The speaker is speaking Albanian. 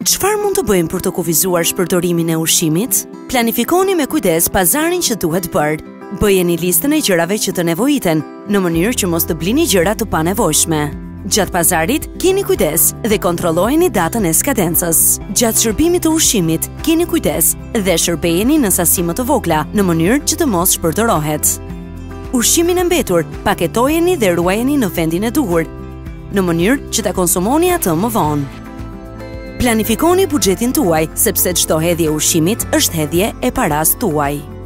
Çfarë mund të bëjmë për të kufizuar shpërdorimin e ushqimit? Planifikoni me kujdes pazarin që duhet bërë. Bëjeni listën e gjërave që të nevojiten, në mënyrë që mos të blini gjëra të panevojshme. Gjatë pazarit, keni kujdes dhe kontrollojeni datën e skadencës. Gjatë shërbimit të ushqimit, keni kujdes dhe shërbejeni në sasi më të vogla, në mënyrë që të mos shpërdorehet. Ushqimin e mbetur, paketojeni dhe ruajeni në vendin e duhur, në mënyrë që ta konsumoni atë më vonë. Planifikoni buxhetin tuaj, sepse çdo hedhje ushqimit është hedhje e paras tuaj.